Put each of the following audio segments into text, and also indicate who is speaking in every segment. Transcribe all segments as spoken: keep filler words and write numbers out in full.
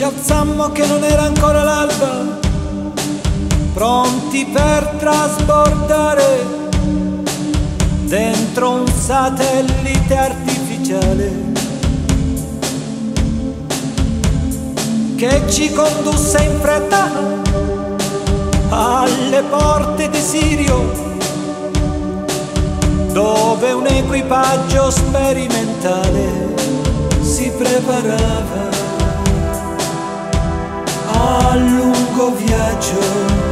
Speaker 1: Ci alzammo che non era ancora l'alba, pronti per trasbordare dentro un satellite artificiale che ci condusse in fretta alle porte di Sirio, dove un equipaggio sperimentale si preparava a lungo viaggio.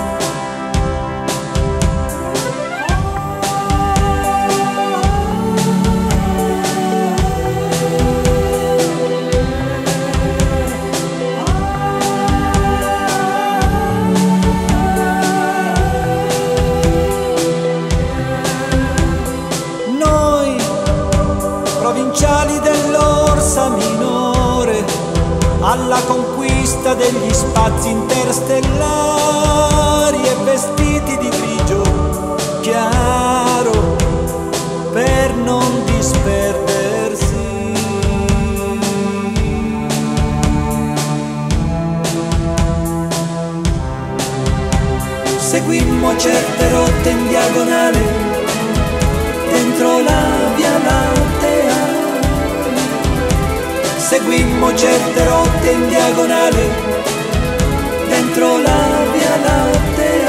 Speaker 1: Noi, provinciali dell'Orsa Minore, alla conquista degli spazi interstellari e vestiti di grigio chiaro per non disperdersi. Seguimmo certe rotte in diagonale dentro la Via Lattea. Seguimmo certe rotte in diagonale dentro la Via Lattea.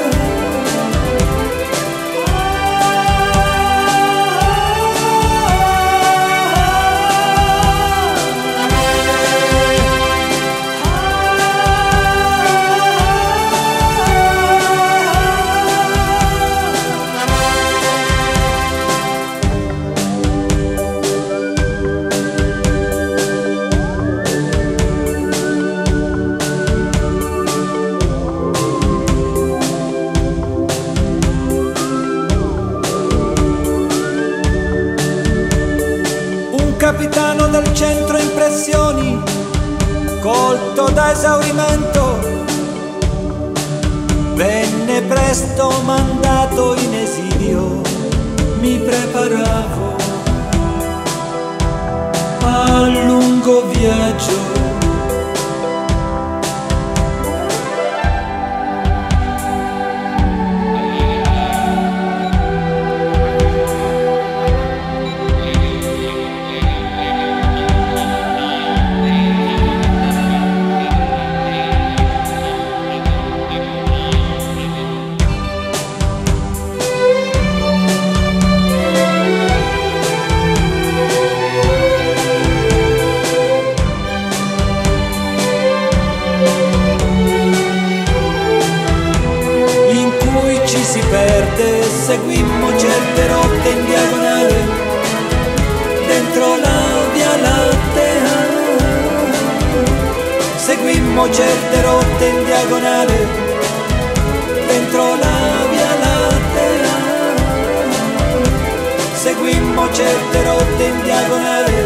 Speaker 1: Capitano del centro impressioni, colto da esaurimento, venne presto mandato in esilio. Mi preparavo a lungo viaggio. Si perde, seguimmo certe rotte in diagonale dentro la Via Lattea. Seguimmo certe rotte in diagonale dentro la Via Lattea. Seguimmo certe rotte in diagonale